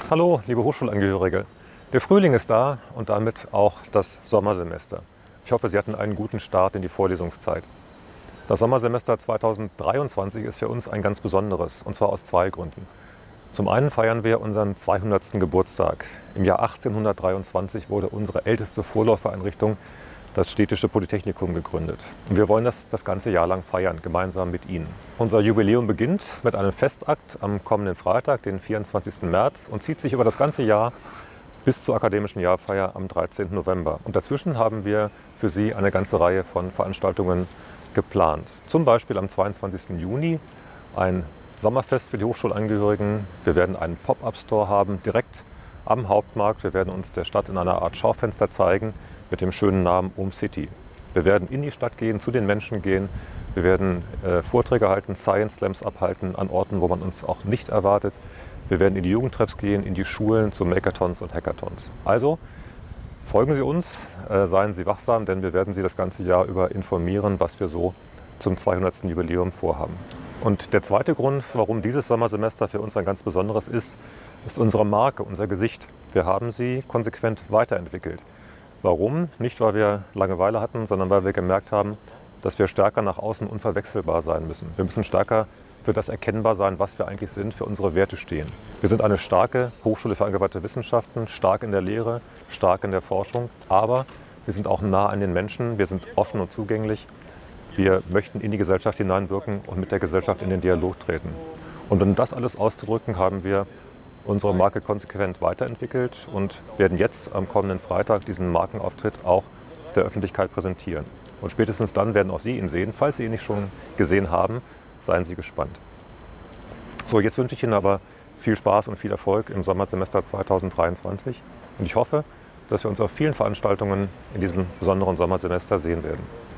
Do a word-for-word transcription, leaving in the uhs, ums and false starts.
Hallo, liebe Hochschulangehörige. Der Frühling ist da und damit auch das Sommersemester. Ich hoffe, Sie hatten einen guten Start in die Vorlesungszeit. Das Sommersemester zweitausenddreiundzwanzig ist für uns ein ganz besonderes, und zwar aus zwei Gründen. Zum einen feiern wir unseren zweihundertsten Geburtstag. Im Jahr achtzehnhundertdreiundzwanzig wurde unsere älteste Vorläufereinrichtung, das Städtische Polytechnikum, gegründet. Und wir wollen das das ganze Jahr lang feiern, gemeinsam mit Ihnen. Unser Jubiläum beginnt mit einem Festakt am kommenden Freitag, den vierundzwanzigsten März, und zieht sich über das ganze Jahr bis zur akademischen Jahrfeier am dreizehnten November. Und dazwischen haben wir für Sie eine ganze Reihe von Veranstaltungen geplant. Zum Beispiel am zweiundzwanzigsten Juni ein Sommerfest für die Hochschulangehörigen. Wir werden einen Pop-up-Store haben, direkt am Hauptmarkt. Wir werden uns der Stadt in einer Art Schaufenster zeigen mit dem schönen Namen Ohm City. Wir werden in die Stadt gehen, zu den Menschen gehen. Wir werden äh, Vorträge halten, Science Slams abhalten an Orten, wo man uns auch nicht erwartet. Wir werden in die Jugendtreffs gehen, in die Schulen, zu Makeathons und Hackathons. Also folgen Sie uns, äh, seien Sie wachsam, denn wir werden Sie das ganze Jahr über informieren, was wir so zum zweihundertsten Jubiläum vorhaben. Und der zweite Grund, warum dieses Sommersemester für uns ein ganz besonderes ist, ist unsere Marke, unser Gesicht. Wir haben sie konsequent weiterentwickelt. Warum? Nicht, weil wir Langeweile hatten, sondern weil wir gemerkt haben, dass wir stärker nach außen unverwechselbar sein müssen. Wir müssen stärker für das erkennbar sein, was wir eigentlich sind, für unsere Werte stehen. Wir sind eine starke Hochschule für angewandte Wissenschaften, stark in der Lehre, stark in der Forschung, aber wir sind auch nah an den Menschen, wir sind offen und zugänglich. Wir möchten in die Gesellschaft hineinwirken und mit der Gesellschaft in den Dialog treten. Und um das alles auszudrücken, haben wir unsere Marke konsequent weiterentwickelt und werden jetzt am kommenden Freitag diesen Markenauftritt auch der Öffentlichkeit präsentieren. Und spätestens dann werden auch Sie ihn sehen. Falls Sie ihn nicht schon gesehen haben, seien Sie gespannt. So, jetzt wünsche ich Ihnen aber viel Spaß und viel Erfolg im Sommersemester zweitausenddreiundzwanzig. Und ich hoffe, dass wir uns auf vielen Veranstaltungen in diesem besonderen Sommersemester sehen werden.